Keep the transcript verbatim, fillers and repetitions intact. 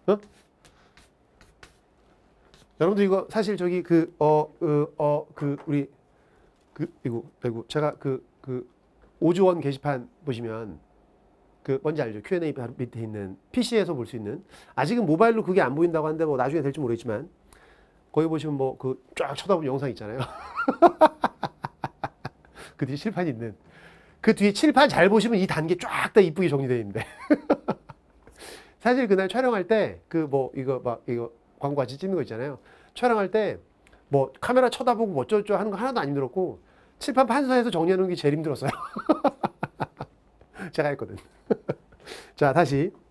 어? 여러분들 이거 사실 저기 그 어 그 어 그 우리 그 이거 이거 제가 그 그 오주원 게시판 보시면 그 뭔지 알죠? 큐 앤 에이 바로 밑에 있는 피시에서 볼 수 있는, 아직은 모바일로 그게 안 보인다고 하는데 뭐 나중에 될지 모르겠지만 거기 보시면 뭐 그 쫙 쳐다보는 영상 있잖아요. 그 뒤에 칠판이 있는, 그 뒤에 칠판 잘 보시면 이 단계 쫙 다 이쁘게 정리되어 있는데 사실 그날 촬영할 때 그 뭐 이거 막 이거 광고 같이 찍는 거 있잖아요. 촬영할 때 뭐 카메라 쳐다보고 뭐 어쩌고저쩌고 하는 거 하나도 안 힘들었고 칠판 판사해서 정리하는 게 제일 힘들었어요. 제가 했거든. 자, 다시